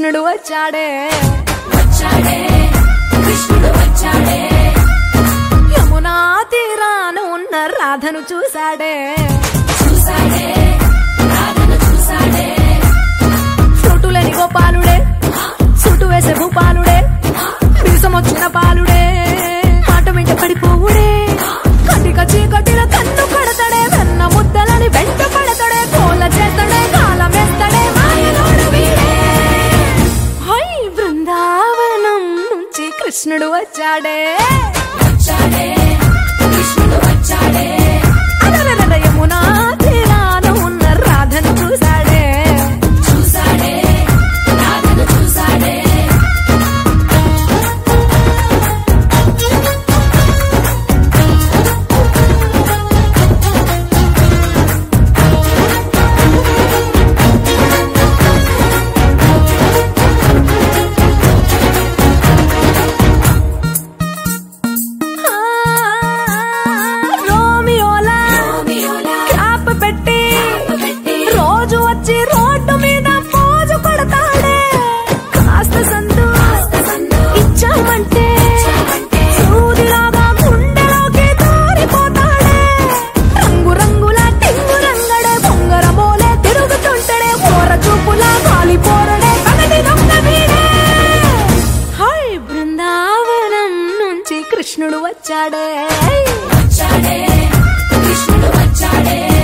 కృష్ణుడు వచ్చాడే యమునా తీరాన ఉన్న రాధను చూశాడే చుట్టులేని గోపాలుడే చుట్టు వేసే భూపాలుడే వీసమొచ్చిన పాలుడే మాట వెంట పడిపోవుడే కటిక చీకటిలో కన్ను కడతాడే వెన్న ముద్దలని వెంట పడతాడే కోల చేస్తాడే కాలమేస్తాడే మాయలోడు వీడే హై బృందావనం నుంచి కృష్ణుడు వచ్చాడే యమునా తీరాన ఉన్న రాధను చూశాడే కృష్ణుడు వచ్చాడే కృష్ణుడు వచ్చాడే